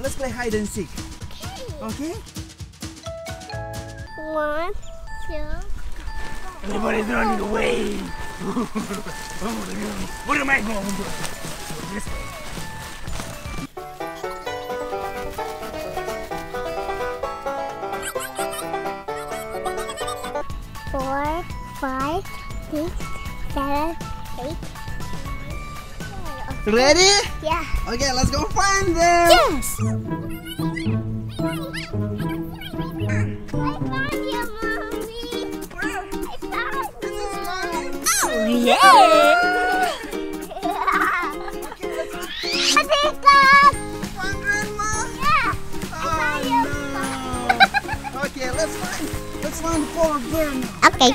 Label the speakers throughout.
Speaker 1: let's play hide and seek. Okay?
Speaker 2: 1, 2.
Speaker 1: Everybody's running away. Where am I going? This way.
Speaker 2: 4, 5, 6, 7, 8.
Speaker 1: Ready?
Speaker 2: Yeah.
Speaker 1: Okay, let's go find them.
Speaker 2: Yes. I found you, Mommy.
Speaker 1: Where?
Speaker 2: I found
Speaker 1: This is mine.
Speaker 2: Oh yeah.
Speaker 1: Find Grandma.
Speaker 2: Yeah.
Speaker 1: Oh no. Okay, let's find polar bear now.
Speaker 2: Okay.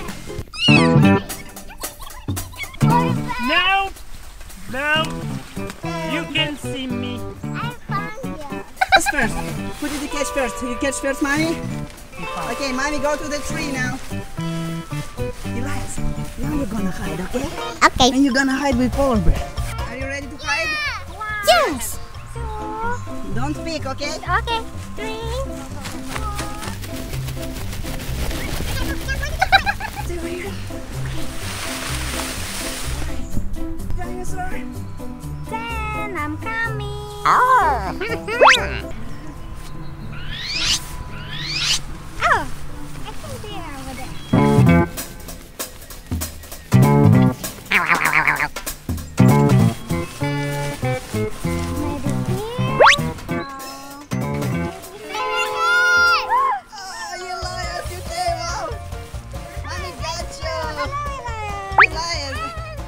Speaker 3: No! No! You can see me.
Speaker 2: I found you.
Speaker 1: Let's first. Who did you catch first? You catch first, Mommy? Okay, Mommy, go to the tree now. Elias, now you're gonna hide, okay?
Speaker 2: Okay.
Speaker 1: And you're gonna hide with polar bear. Are you ready to hide?
Speaker 2: Yes.
Speaker 1: Don't peek, okay?
Speaker 2: Okay. 3.
Speaker 1: Stay over here. Dinosaur.
Speaker 2: 10. I'm coming.
Speaker 1: Oh.
Speaker 2: Oh, I think they are over there.
Speaker 1: Oh, Elias, you came out. Mommy got you. Elias.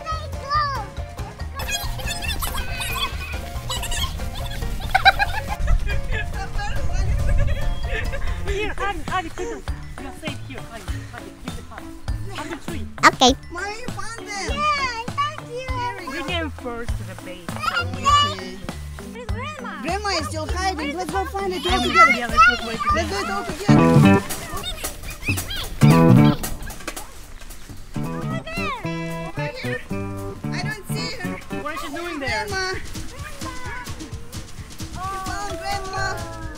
Speaker 3: Here, hug it, quickly. You're safe here. Hug it, give it hug. Hug the tree.
Speaker 2: Okay.
Speaker 1: Mommy, you found them.
Speaker 2: Yeah, I found you.
Speaker 3: Bring them first to the base.
Speaker 1: Okay.
Speaker 2: Where's Grandma?
Speaker 1: Grandma is still hiding. Let's go find it all
Speaker 3: Yeah,
Speaker 1: together.
Speaker 3: let's go play
Speaker 1: Let's
Speaker 3: together.
Speaker 1: do it all together. Over here. I don't see her.
Speaker 3: What is she doing there?
Speaker 1: Grandma. You found Grandma.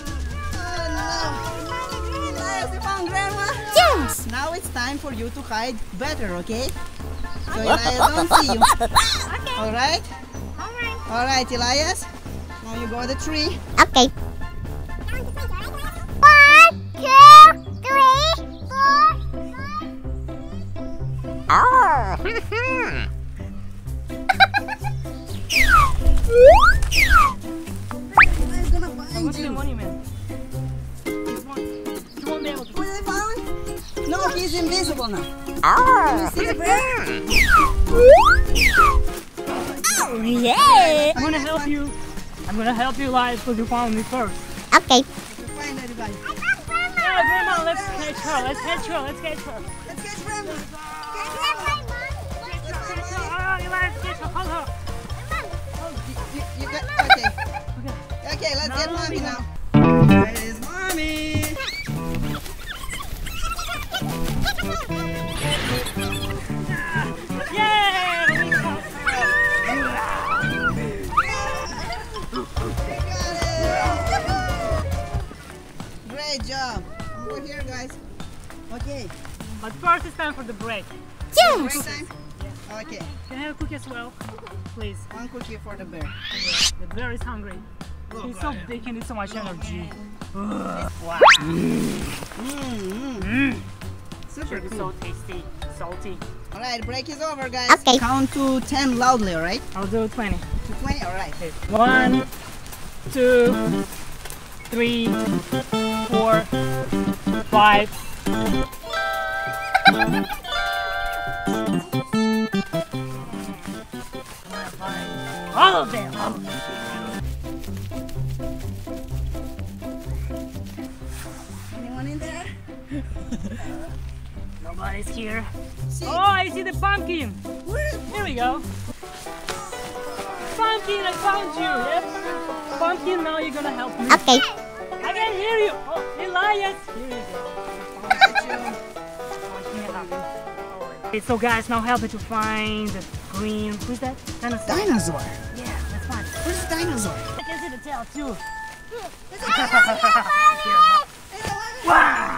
Speaker 1: Oh no. Elias, you found Grandma.
Speaker 2: Yes.
Speaker 1: Now it's time for you to hide better, okay? So Elias don't see you.
Speaker 2: Okay.
Speaker 1: Alright?
Speaker 2: Alright.
Speaker 1: Alright, Elias. Now you go to the tree.
Speaker 2: Okay. 1, 2, 3, 4. Oh.
Speaker 1: Elias gonna find
Speaker 3: What's the
Speaker 1: you.
Speaker 3: monument? He won't be able to.
Speaker 1: What did I found? No, he's invisible now.
Speaker 2: Oh.
Speaker 1: See the bear?
Speaker 2: Oh yeah.
Speaker 3: I'm gonna help you. I'm gonna help you, Elias, because you found me first.
Speaker 2: Okay.
Speaker 1: Find everybody.
Speaker 3: Yeah, Grandma, let's catch her. Let's catch her. Let's catch her.
Speaker 1: Let's catch Grandma.
Speaker 3: Oh, Elias, catch her. Hug her.
Speaker 1: You got, okay. Okay, let's get Mommy now. Where is Mommy?
Speaker 3: Yeah! We caught
Speaker 1: We got it. Great job. Over here, guys. Okay.
Speaker 3: But first it's time for the break.
Speaker 1: Break
Speaker 2: Yes.
Speaker 1: time? Okay.
Speaker 3: Can I have a cookie as well? Please.
Speaker 1: One cookie for the bear.
Speaker 3: The bear is hungry. He's so big, he needs so much energy.
Speaker 1: Wow. Super
Speaker 3: It's
Speaker 1: cool.
Speaker 3: so tasty, salty.
Speaker 1: Alright, break is over, guys.
Speaker 2: Okay.
Speaker 1: Count to 10 loudly, alright?
Speaker 3: I'll do 20.
Speaker 1: To 20, alright.
Speaker 3: 1, 2, 3, 4, 5. All of them. All of them.
Speaker 1: Anyone in there?
Speaker 3: Nobody's here.
Speaker 1: See?
Speaker 3: Oh, I see the pumpkin.
Speaker 1: Where?
Speaker 3: Here we go. Pumpkin, I found you. Yep. Pumpkin, now you're gonna help me.
Speaker 2: Okay.
Speaker 3: I can hear you. Oh, Elias. Here you go.
Speaker 1: Got you.
Speaker 3: Oh, here, happen. Okay, so guys, now help me to find the green. Who's that? Dinosaur.
Speaker 1: Dinosaur.
Speaker 3: Yeah, that's fine.
Speaker 1: Where's the dinosaur?
Speaker 3: I can see the tail too.
Speaker 1: Let's
Speaker 3: Wow!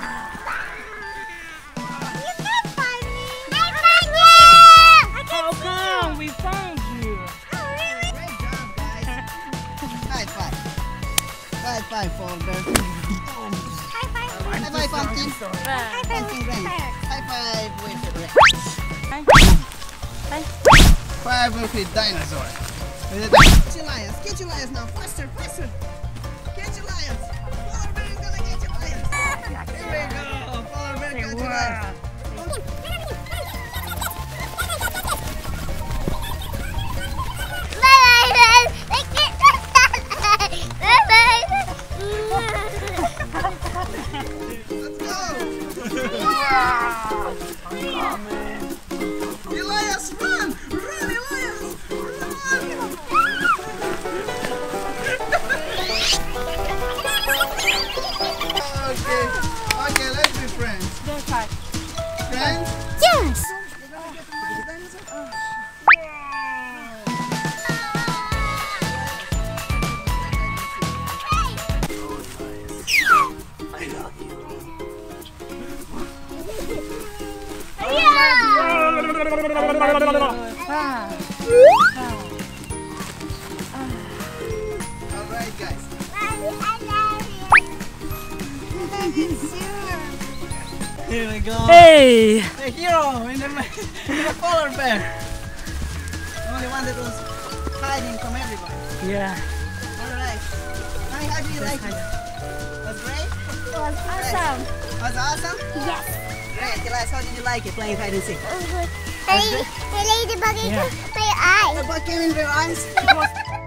Speaker 2: You can't find me. I found you.
Speaker 3: How come we found you?
Speaker 2: Oh, really?
Speaker 1: Great job, guys. High five. High five, Folder.
Speaker 2: High five.
Speaker 1: High five, Pumpkin.
Speaker 2: High five.
Speaker 1: Pumpkin Granny. High five with the red. Five with dinosaur. Catch Elias. Catch Elias now. Faster, faster. Catch Elias. Polar bear is gonna catch Elias. Here we go. Polar bear catch Elias. Let's go. Elias, run! Run, Elias! Okay, okay, let's be friends. Friends?
Speaker 2: Yes.
Speaker 1: You're gonna get the dinosaur? Alright, guys. Here we go.
Speaker 3: Hey!
Speaker 1: The hero in the polar bear. The only one that was hiding from everybody.
Speaker 3: Yeah.
Speaker 1: Alright. Honey, how do you like it? Was great?
Speaker 2: It was awesome.
Speaker 1: Was awesome?
Speaker 2: Yes.
Speaker 1: Great. Elias, how did you like it playing hide and seek?
Speaker 2: It was good. I laid the bucket in my eye.
Speaker 1: The bucket in your eyes?
Speaker 3: It was